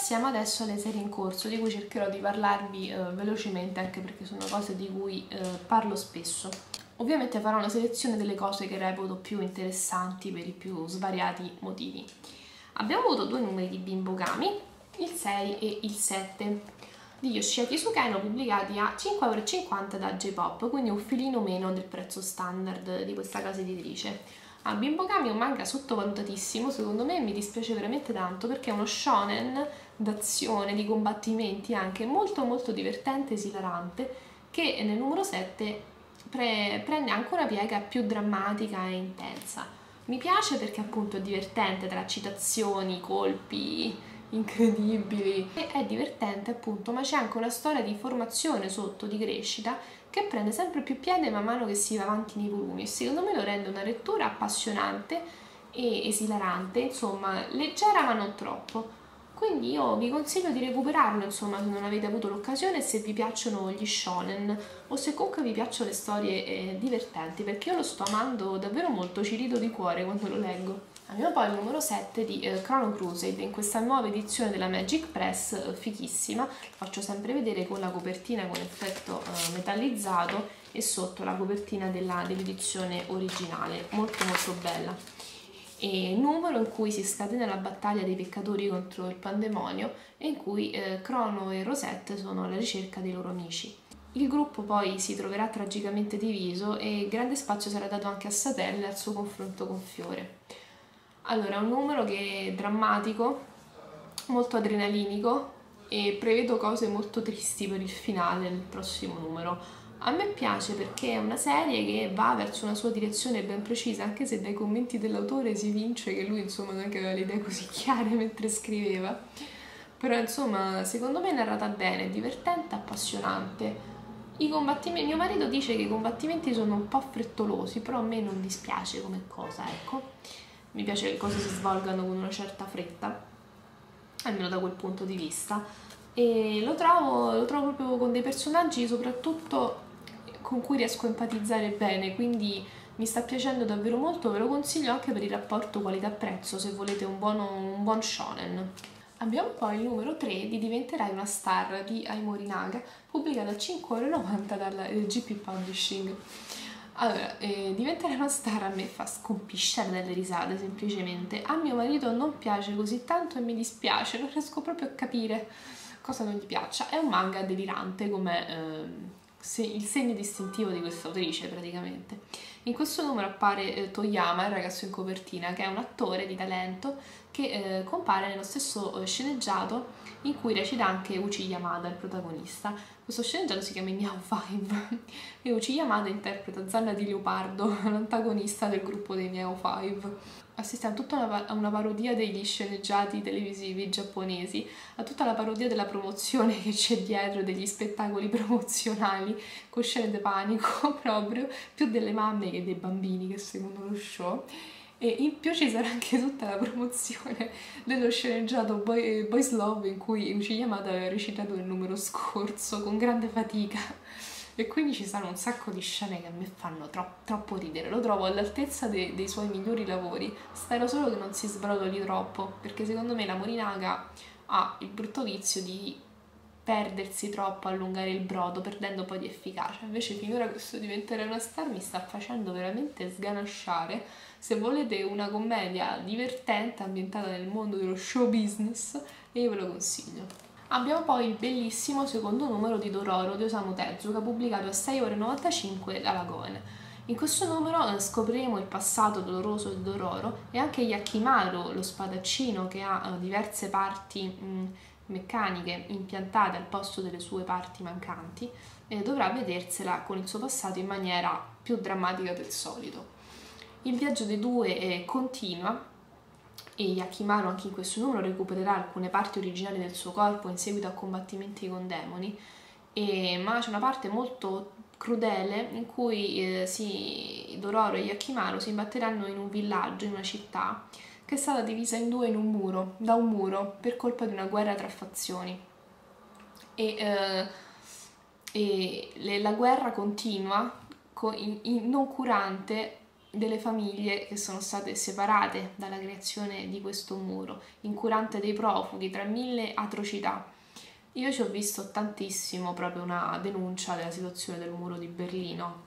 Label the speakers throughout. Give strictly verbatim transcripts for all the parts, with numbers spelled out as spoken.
Speaker 1: passiamo adesso alle serie in corso, di cui cercherò di parlarvi eh, velocemente, anche perché sono cose di cui eh, parlo spesso. Ovviamente farò una selezione delle cose che reputo più interessanti per i più svariati motivi. Abbiamo avuto due numeri di Bimbogami, il sei e il sette, di Yoshiaki Sukeno, pubblicati a cinque euro e cinquanta da J-Pop, quindi un filino meno del prezzo standard di questa casa editrice. Ah, Bimbogami è un manga sottovalutatissimo, secondo me, mi dispiace veramente tanto perché è uno shonen d'azione, di combattimenti, anche molto molto divertente e esilarante, che nel numero sette pre- prende anche una piega più drammatica e intensa. Mi piace perché appunto è divertente, tra citazioni, colpi incredibili, e è divertente appunto, ma c'è anche una storia di formazione sotto, di crescita, che prende sempre più piede man mano che si va avanti nei volumi, e secondo me lo rende una lettura appassionante e esilarante, insomma leggera ma non troppo. Quindi io vi consiglio di recuperarlo, insomma, se non avete avuto l'occasione, se vi piacciono gli shonen o se comunque vi piacciono le storie eh, divertenti, perché io lo sto amando davvero molto, ci rido di cuore quando lo leggo. Abbiamo poi il numero sette di eh, Chrono Crusade, in questa nuova edizione della Magic Press, eh, fighissima, lo faccio sempre vedere con la copertina con effetto eh, metallizzato e sotto la copertina della, dell'edizione originale, molto molto bella. E numero in cui si scatena la battaglia dei peccatori contro il pandemonio e in cui eh, Crono e Rosette sono alla ricerca dei loro amici. Il gruppo poi si troverà tragicamente diviso e grande spazio sarà dato anche a Satelle al suo confronto con Fiore. Allora, è un numero che è drammatico, molto adrenalinico e prevedo cose molto tristi per il finale nel prossimo numero. A me piace perché è una serie che va verso una sua direzione ben precisa, anche se dai commenti dell'autore si vince che lui insomma non è che aveva le idee così chiare mentre scriveva. Però insomma, secondo me è narrata bene, è divertente, appassionante. I combattimenti, mio marito dice che i combattimenti sono un po' frettolosi, però a me non dispiace come cosa, ecco. Mi piace che le cose si svolgano con una certa fretta, almeno da quel punto di vista. E lo trovo, lo trovo proprio con dei personaggi soprattutto con cui riesco a empatizzare bene, quindi mi sta piacendo davvero molto, ve lo consiglio anche per il rapporto qualità-prezzo se volete un, buono, un buon shonen. Abbiamo poi il numero tre di Diventerai una star di Ai Morinaga, pubblicato a cinque euro e novanta dalla eh, G P Publishing. Allora, eh, diventare una star a me fa scompisciare dalle risate, semplicemente. A mio marito non piace così tanto e mi dispiace, non riesco proprio a capire cosa non gli piaccia. È un manga delirante, come eh, se, il segno distintivo di questa autrice, praticamente. In questo numero appare eh, Toyama, il ragazzo in copertina, che è un attore di talento che eh, compare nello stesso eh, sceneggiato in cui recita anche Uchi Yamada, il protagonista. Questo sceneggiato si chiama Meow cinque e Uchi Yamada interpreta Zanna di Leopardo, l'antagonista del gruppo dei Meow cinque. Assistiamo a tutta una, a una parodia degli sceneggiati televisivi giapponesi, a tutta la parodia della promozione che c'è dietro, degli spettacoli promozionali con scene di panico proprio, più delle mamme che dei bambini che seguono lo show. E in più ci sarà anche tutta la promozione dello sceneggiato Boy, Boys Love in cui Uchi Yamada aveva recitato nel numero scorso con grande fatica, e quindi ci sono un sacco di scene che a me fanno tro- troppo ridere. Lo trovo all'altezza de- dei suoi migliori lavori, spero solo che non si sbrodoli troppo, perché secondo me la Morinaga ha il brutto vizio di perdersi troppo, allungare il brodo, perdendo poi di efficacia. Invece finora questo Diventare una star mi sta facendo veramente sganasciare. Se volete una commedia divertente ambientata nel mondo dello show business, io ve lo consiglio. Abbiamo poi il bellissimo secondo numero di Dororo di Osamu Tezuka, pubblicato a sei euro e novantacinque dalla Goen. In questo numero eh, scopriremo il passato doloroso di Dororo e anche Yakimaru, lo spadaccino che ha eh, diverse parti mh, meccaniche impiantate al posto delle sue parti mancanti, e dovrà vedersela con il suo passato in maniera più drammatica del solito. Il viaggio dei due eh, continua e Yakimaru anche in questo numero recupererà alcune parti originali del suo corpo in seguito a combattimenti con demoni, e, ma c'è una parte molto crudele in cui eh, si, Dororo e Yakimaru si imbatteranno in un villaggio, in una città che è stata divisa in due in un muro, da un muro per colpa di una guerra tra fazioni, e, eh, e le, la guerra continua in, in, non curante delle famiglie che sono state separate dalla creazione di questo muro, incurante dei profughi, tra mille atrocità. Io ci ho visto tantissimo proprio una denuncia della situazione del muro di Berlino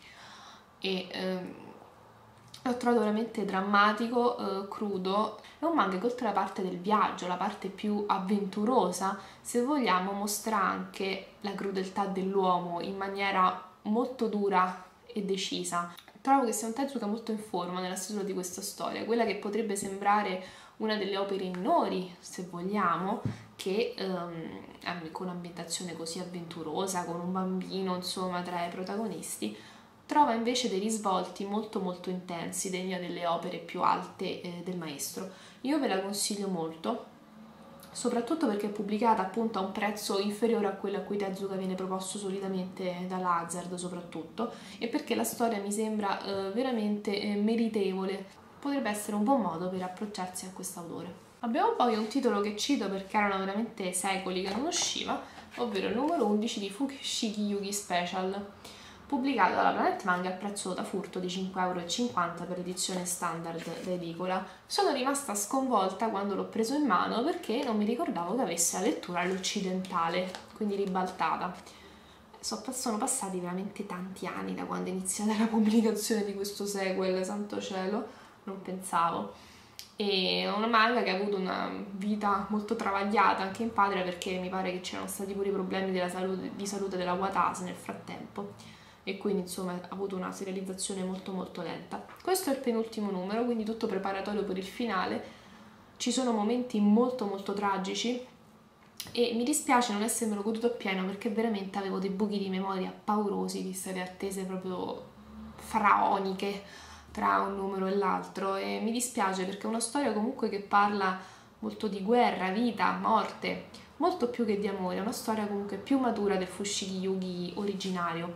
Speaker 1: e ehm, l'ho trovato veramente drammatico, eh, crudo. È un manga che oltre alla parte del viaggio, la parte più avventurosa, se vogliamo, mostra anche la crudeltà dell'uomo in maniera molto dura e decisa. Trovo che sia un Tezuka molto in forma nella stesura di questa storia, quella che potrebbe sembrare una delle opere minori, se vogliamo, che ehm, con un'ambientazione così avventurosa, con un bambino, insomma, tra i protagonisti, trova invece dei risvolti molto molto intensi, degna delle opere più alte eh, del maestro. Io ve la consiglio molto, soprattutto perché è pubblicata appunto a un prezzo inferiore a quello a cui Tezuka viene proposto solitamente dalla Hazard soprattutto, e perché la storia mi sembra eh, veramente eh, meritevole. Potrebbe essere un buon modo per approcciarsi a quest'autore. Abbiamo poi un titolo che cito perché erano veramente secoli che non usciva, ovvero il numero undici di Fushigi Yugi Special, pubblicato dalla Planet Manga al prezzo da furto di cinque e cinquanta euro per edizione standard da edicola. Sono rimasta sconvolta quando l'ho preso in mano perché non mi ricordavo che avesse la lettura all'occidentale, quindi ribaltata. Sono passati veramente tanti anni da quando è iniziata la pubblicazione di questo sequel, santo cielo, non pensavo. È una manga che ha avuto una vita molto travagliata anche in patria, perché mi pare che c'erano stati pure i problemi della salute, di salute della Watase nel frattempo, e quindi insomma ha avuto una serializzazione molto molto lenta. Questo è il penultimo numero, quindi tutto preparatorio per il finale. Ci sono momenti molto molto tragici e mi dispiace non essermelo goduto appieno, perché veramente avevo dei buchi di memoria paurosi, viste le attese proprio faraoniche tra un numero e l'altro, e mi dispiace perché è una storia comunque che parla molto di guerra, vita, morte, molto più che di amore. È una storia comunque più matura del Fushigi Yugi originario.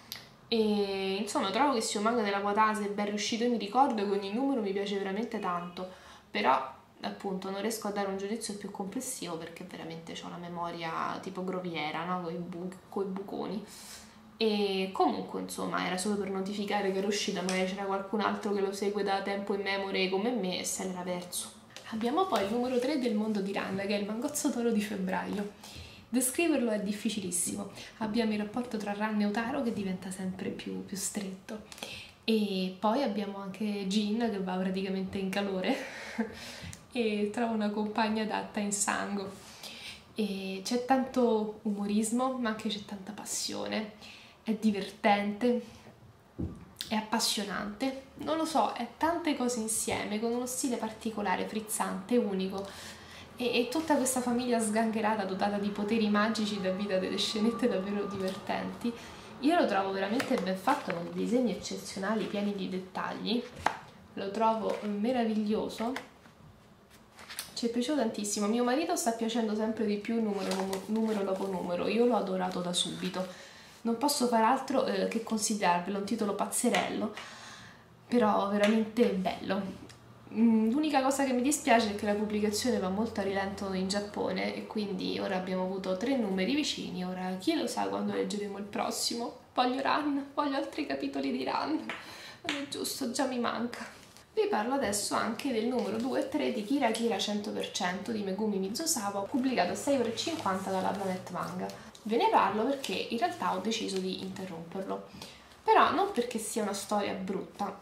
Speaker 1: E insomma trovo che sia un manga della Watase ben riuscito, e mi ricordo che ogni numero mi piace veramente tanto, però appunto non riesco a dare un giudizio più complessivo perché veramente ho la memoria tipo groviera, no? Con i bu- buconi. E comunque insomma era solo per notificare che era uscita, magari c'era qualcun altro che lo segue da tempo in memoria come me e se l'era perso. Abbiamo poi il numero tre del Mondo di Ran, che è il mangozzo d'oro di febbraio. Descriverlo è difficilissimo. Abbiamo il rapporto tra Ran e Otaro che diventa sempre più, più stretto, e poi abbiamo anche Jin che va praticamente in calore e trova una compagna adatta in Sango, e c'è tanto umorismo ma anche c'è tanta passione, è divertente, è appassionante, non lo so, è tante cose insieme con uno stile particolare, frizzante, unico, e, e tutta questa famiglia sgangherata dotata di poteri magici dà vita a delle scenette davvero divertenti. Io lo trovo veramente ben fatto, con dei disegni eccezionali pieni di dettagli, lo trovo meraviglioso, ci è piaciuto tantissimo. Mio marito sta piacendo sempre di più numero, numero dopo numero, io l'ho adorato da subito. Non posso far altro eh, che consigliarvelo, un titolo pazzerello, però veramente bello. L'unica cosa che mi dispiace è che la pubblicazione va molto a rilento in Giappone, e quindi ora abbiamo avuto tre numeri vicini. Ora chi lo sa quando leggeremo il prossimo. Voglio Ran, voglio altri capitoli di Ran, non è giusto, già mi manca. Vi parlo adesso anche del numero due e tre di Kira Kira cento per cento di Megumi Mizusawa, pubblicato a sei e cinquanta euro dalla Planet Manga. Ve ne parlo perché in realtà ho deciso di interromperlo, però non perché sia una storia brutta,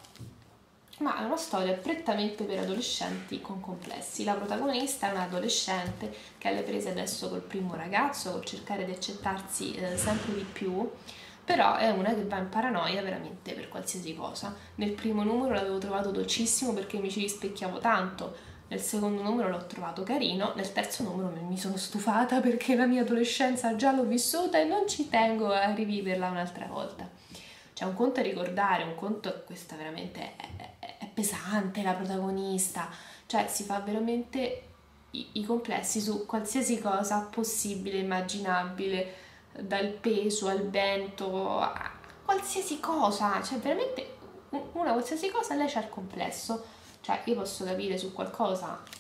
Speaker 1: ma è una storia prettamente per adolescenti con complessi. La protagonista è un'adolescente che è alle prese adesso col primo ragazzo, col cercare di accettarsi eh, sempre di più, però è una che va in paranoia veramente per qualsiasi cosa. Nel primo numero l'avevo trovato dolcissimo perché mi ci rispecchiavo tanto, nel secondo numero l'ho trovato carino, nel terzo numero mi sono stufata perché la mia adolescenza già l'ho vissuta e non ci tengo a riviverla un'altra volta. Cioè, un conto è ricordare, un conto è questa veramente è, è, è pesante, la protagonista, cioè si fa veramente i, i complessi su qualsiasi cosa possibile, immaginabile, dal peso al vento, a qualsiasi cosa, cioè veramente una qualsiasi cosa lei c'ha il complesso. Cioè io posso capire su qualcosa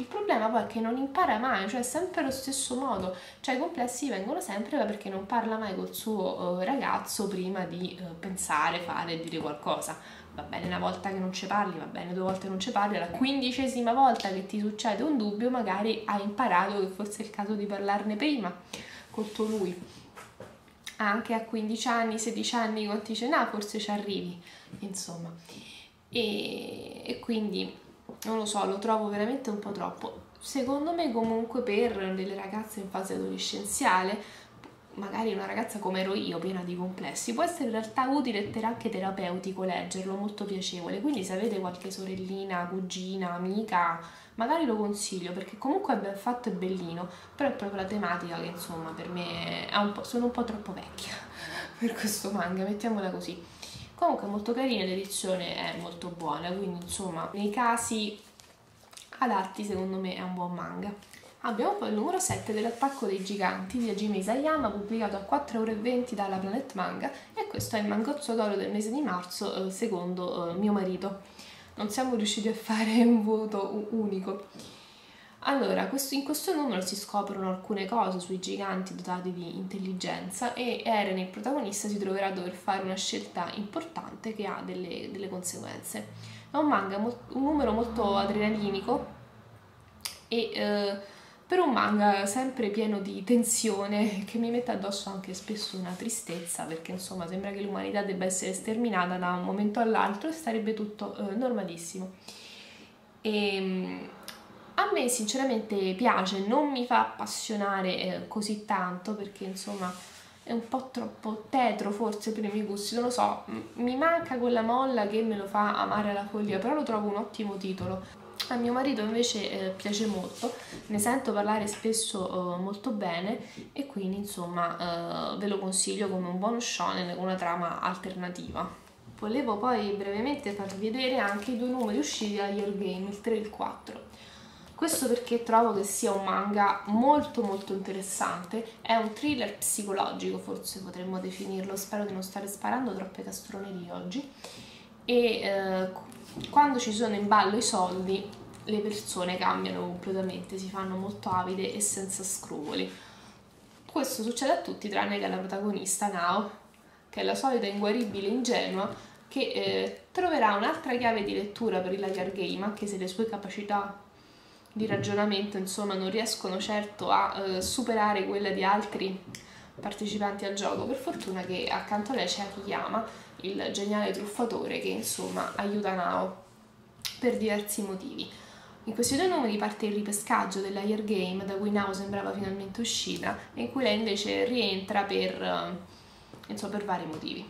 Speaker 1: Il problema poi è che non impara mai, cioè è sempre lo stesso modo, cioè i complessi vengono sempre perché non parla mai col suo uh, ragazzo prima di uh, pensare, fare e dire qualcosa. Va bene una volta che non ci parli, va bene due volte non ci parli, alla quindicesima volta che ti succede un dubbio magari hai imparato che forse è il caso di parlarne prima col tuo lui. Anche a quindici anni, sedici anni, quanti ce n'ha, forse ci arrivi, insomma. E, e quindi, non lo so, lo trovo veramente un po' troppo. Secondo me comunque per delle ragazze in fase adolescenziale, magari una ragazza come ero io, piena di complessi, può essere in realtà utile e anche terapeutico leggerlo, molto piacevole. Quindi se avete qualche sorellina, cugina, amica, magari lo consiglio perché comunque è ben fatto e bellino, però è proprio la tematica che insomma per me è un po', sono un po' troppo vecchia per questo manga, mettiamola così. Comunque è molto carina, l'edizione è molto buona, quindi insomma nei casi adatti secondo me è un buon manga. Abbiamo poi il numero sette dell'Attacco dei Giganti di Hajime Isayama, pubblicato a quattro euro e venti dalla Planet Manga, e questo è il mangozzo d'oro del mese di marzo, eh, secondo eh, mio marito. Non siamo riusciti a fare un voto unico. Allora, questo, in questo numero si scoprono alcune cose sui giganti dotati di intelligenza e Eren, il protagonista, si troverà a dover fare una scelta importante che ha delle, delle conseguenze. È un manga, un numero molto adrenalinico e eh, per un manga sempre pieno di tensione che mi mette addosso anche spesso una tristezza, perché insomma sembra che l'umanità debba essere sterminata da un momento all'altro e sarebbe tutto eh, normalissimo. E a me sinceramente piace, non mi fa appassionare eh, così tanto perché insomma è un po' troppo tetro forse per i miei gusti, non lo so, mi manca quella molla che me lo fa amare alla follia, però lo trovo un ottimo titolo. A mio marito invece eh, piace molto, ne sento parlare spesso eh, molto bene e quindi insomma eh, ve lo consiglio come un buono shonen con una trama alternativa. Volevo poi brevemente farvi vedere anche i due numeri usciti da Your Game, il tre e il quattro. Questo perché trovo che sia un manga molto molto interessante, è un thriller psicologico, forse potremmo definirlo, spero di non stare sparando troppe castronerie oggi, e eh, quando ci sono in ballo i soldi le persone cambiano completamente, si fanno molto avide e senza scrupoli. Questo succede a tutti tranne che alla protagonista Nao, che è la solita inguaribile ingenua che eh, troverà un'altra chiave di lettura per il Layer Game, anche se le sue capacità di ragionamento insomma non riescono certo a eh, superare quella di altri partecipanti al gioco. Per fortuna che accanto a lei c'è Akiyama, il geniale truffatore che insomma aiuta Nao per diversi motivi. In questi due numeri parte il ripescaggio della Year Game, da cui Nao sembrava finalmente uscita e in cui lei invece rientra per, eh, insomma, per vari motivi.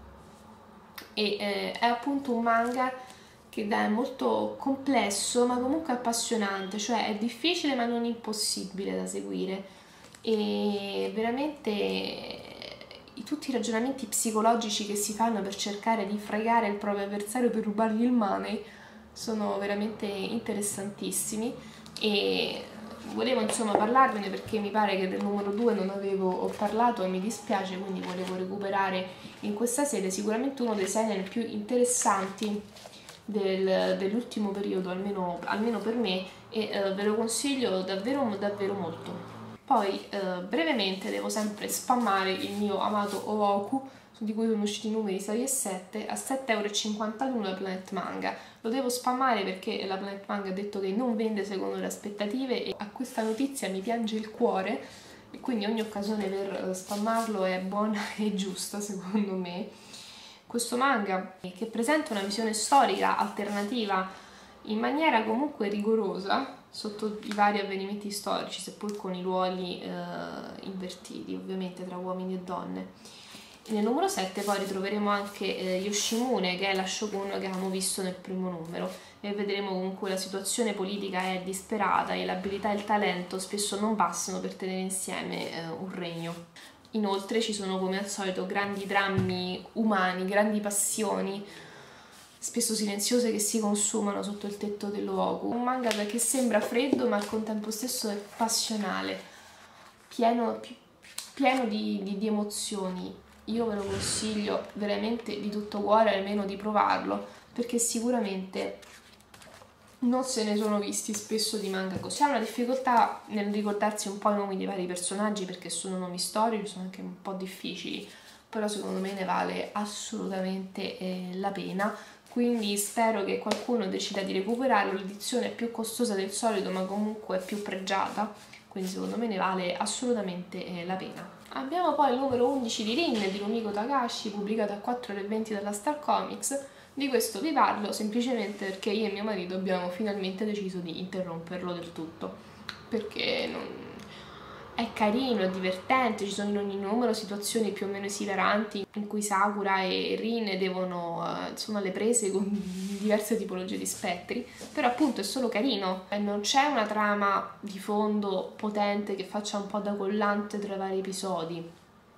Speaker 1: E eh, è appunto un manga che è molto complesso ma comunque appassionante, cioè è difficile ma non impossibile da seguire e veramente tutti i ragionamenti psicologici che si fanno per cercare di fregare il proprio avversario per rubargli il money sono veramente interessantissimi e volevo insomma parlarvene perché mi pare che del numero due non avevo parlato e mi dispiace, quindi volevo recuperare in questa sede sicuramente uno dei seinen più interessanti del, dell'ultimo periodo, almeno, almeno per me, e eh, ve lo consiglio davvero davvero molto. Poi eh, brevemente devo sempre spammare il mio amato Ohoku, di cui sono usciti i numeri sei e sette, a sette euro e cinquantuno da Planet Manga. Lo devo spammare perché la Planet Manga ha detto che non vende secondo le aspettative e a questa notizia mi piange il cuore e quindi ogni occasione per spammarlo è buona e giusta secondo me. Questo manga, che presenta una visione storica alternativa in maniera comunque rigorosa sotto i vari avvenimenti storici, seppur con i ruoli eh, invertiti ovviamente tra uomini e donne. Nel numero sette poi ritroveremo anche eh, Yoshimune, che è la shogun che abbiamo visto nel primo numero, e vedremo comunque la situazione politica è disperata e l'abilità e il talento spesso non bastano per tenere insieme eh, un regno. Inoltre ci sono come al solito grandi drammi umani, grandi passioni, spesso silenziose, che si consumano sotto il tetto dell'Ohoku. Un manga che sembra freddo ma al contempo stesso è passionale, pieno, pieno di, di, di emozioni. Io ve lo consiglio veramente di tutto cuore almeno di provarlo, perché sicuramente non se ne sono visti spesso di manga così. Ha una difficoltà nel ricordarsi un po' i nomi dei vari personaggi perché sono nomi storici, sono anche un po' difficili, però secondo me ne vale assolutamente eh, la pena, quindi spero che qualcuno decida di recuperarlo. L'edizione è più costosa del solito ma comunque è più pregiata, quindi secondo me ne vale assolutamente eh, la pena. Abbiamo poi il numero undici di Rin di Rumiko Takahashi, pubblicato a quattro e venti dalla Star Comics. Di questo vi parlo semplicemente perché io e mio marito abbiamo finalmente deciso di interromperlo del tutto, perché non... è carino, è divertente, ci sono in ogni numero situazioni più o meno esilaranti in cui Sakura e Rin devono, uh, sono alle prese con diverse tipologie di spettri, però appunto è solo carino, non c'è una trama di fondo potente che faccia un po' da collante tra i vari episodi.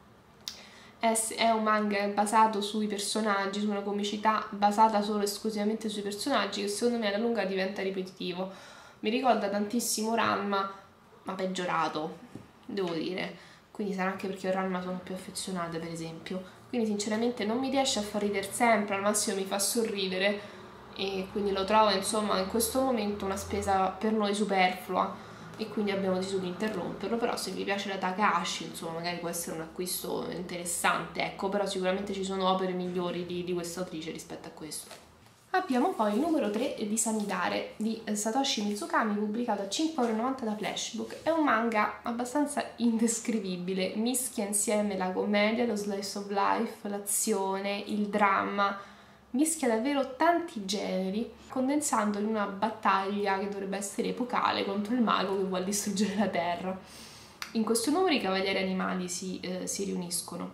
Speaker 1: È un manga basato sui personaggi, su una comicità basata solo e esclusivamente sui personaggi che secondo me alla lunga diventa ripetitivo. Mi ricorda tantissimo Ranma, ma peggiorato, devo dire. Quindi sarà anche perché io Ranma sono più affezionata, per esempio. Quindi sinceramente non mi riesce a far ridere sempre, al massimo mi fa sorridere e quindi lo trovo insomma in questo momento una spesa per noi superflua e quindi abbiamo deciso di interromperlo. Però se vi piace la Takahashi insomma magari può essere un acquisto interessante, ecco, però sicuramente ci sono opere migliori di, di questa autrice rispetto a questo. Abbiamo poi il numero tre di Samidare di Satoshi Mizukami, pubblicato a cinque e novanta euro da Flashbook. È un manga abbastanza indescrivibile, mischia insieme la commedia, lo slice of life, l'azione, il dramma, mischia davvero tanti generi, condensando in una battaglia che dovrebbe essere epocale contro il mago che vuole distruggere la terra. In questo numero i cavalieri animali si, eh, si riuniscono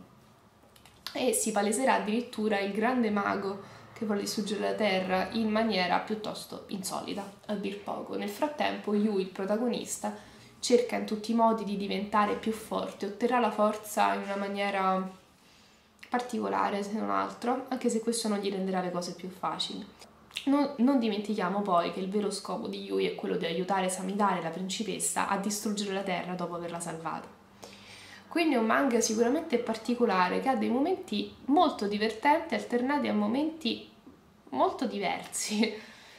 Speaker 1: e si paleserà addirittura il grande mago che vuole distruggere la terra in maniera piuttosto insolita, a dir poco. Nel frattempo Yu, il protagonista, cerca in tutti i modi di diventare più forte, otterrà la forza in una maniera particolare se non altro, anche se questo non gli renderà le cose più facili. Non, non dimentichiamo poi che il vero scopo di Yui è quello di aiutare Samidare, la principessa, a distruggere la terra dopo averla salvata. Quindi è un manga sicuramente particolare che ha dei momenti molto divertenti alternati a momenti molto diversi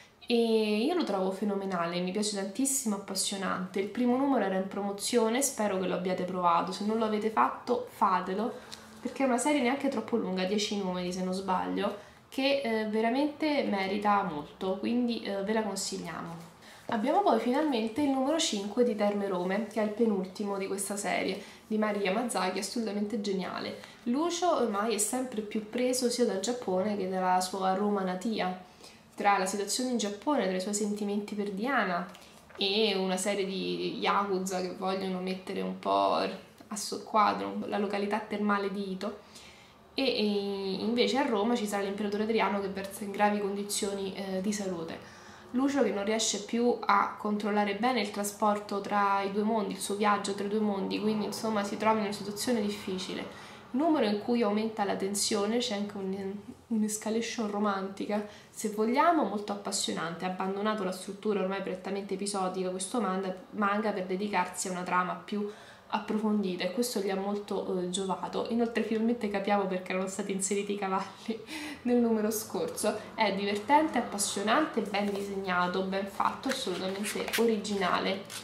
Speaker 1: e io lo trovo fenomenale, mi piace tantissimo, appassionante. Il primo numero era in promozione, spero che lo abbiate provato, se non lo avete fatto fatelo perché è una serie neanche troppo lunga, dieci numeri se non sbaglio, che eh, veramente merita molto, quindi eh, ve la consigliamo. Abbiamo poi finalmente il numero cinque di Terme Rome, che è il penultimo di questa serie, di Mari Yamazaki, assolutamente geniale. Lucio ormai è sempre più preso sia dal Giappone che dalla sua Roma natia, tra la situazione in Giappone, tra i suoi sentimenti per Diana e una serie di yakuza che vogliono mettere un po' a soqquadro la località termale di Ito, e invece a Roma ci sarà l'imperatore Adriano che versa in gravi condizioni eh, di salute. Lucio che non riesce più a controllare bene il trasporto tra i due mondi, il suo viaggio tra i due mondi, quindi insomma si trova in una situazione difficile. Numero in cui aumenta la tensione, c'è anche un'escalation romantica, se vogliamo, molto appassionante. Ha abbandonato la struttura ormai prettamente episodica questo manga, manga per dedicarsi a una trama più approfondita e questo gli ha molto eh, giovato. Inoltre finalmente capiamo perché erano stati inseriti i cavalli nel numero scorso. È divertente, appassionante, ben disegnato, ben fatto, assolutamente originale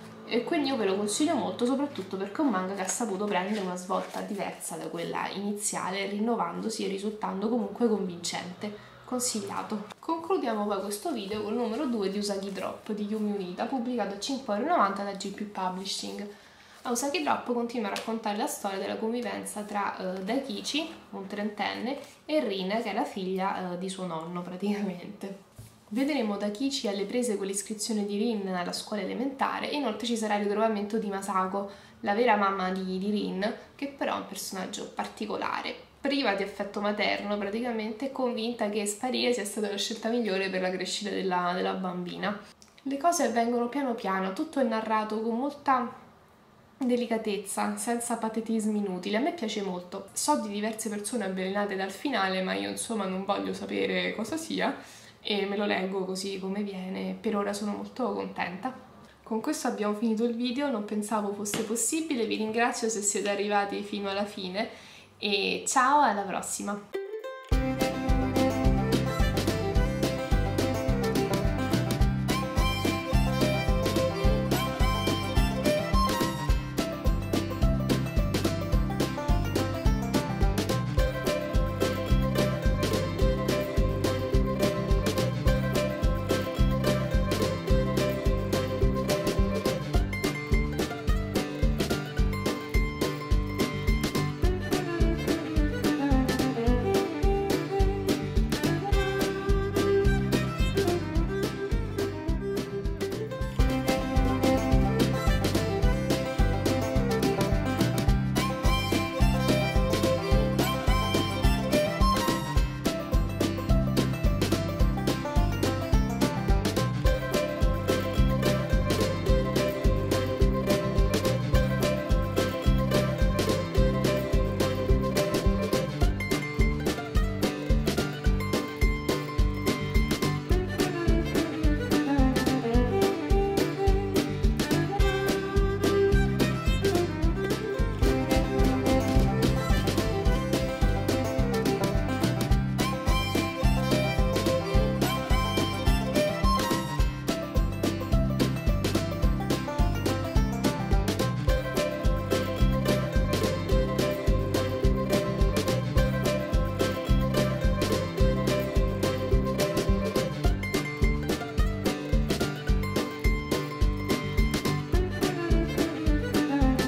Speaker 1: e quindi io ve lo consiglio molto, soprattutto perché è un manga che ha saputo prendere una svolta diversa da quella iniziale, rinnovandosi e risultando comunque convincente. Consigliato. Concludiamo poi questo video con il numero due di Usagi Drop di Yumi Unita, pubblicato a cinque e novanta euro da G P Publishing. A Usagi Drop continua a raccontare la storia della convivenza tra uh, Daikichi, un trentenne, e Rin, che è la figlia uh, di suo nonno praticamente. Vedremo Daikichi alle prese con l'iscrizione di Rin alla scuola elementare e inoltre ci sarà il ritrovamento di Masako, la vera mamma di, di Rin, che però è un personaggio particolare, priva di affetto materno praticamente, e convinta che sparire sia stata la scelta migliore per la crescita della, della bambina. Le cose avvengono piano piano, tutto è narrato con molta delicatezza, senza patetismi inutili. A me piace molto. So di diverse persone avvelenate dal finale, ma io insomma non voglio sapere cosa sia e me lo leggo così come viene. Per ora sono molto contenta. Con questo abbiamo finito il video, non pensavo fosse possibile, vi ringrazio se siete arrivati fino alla fine e ciao, alla prossima!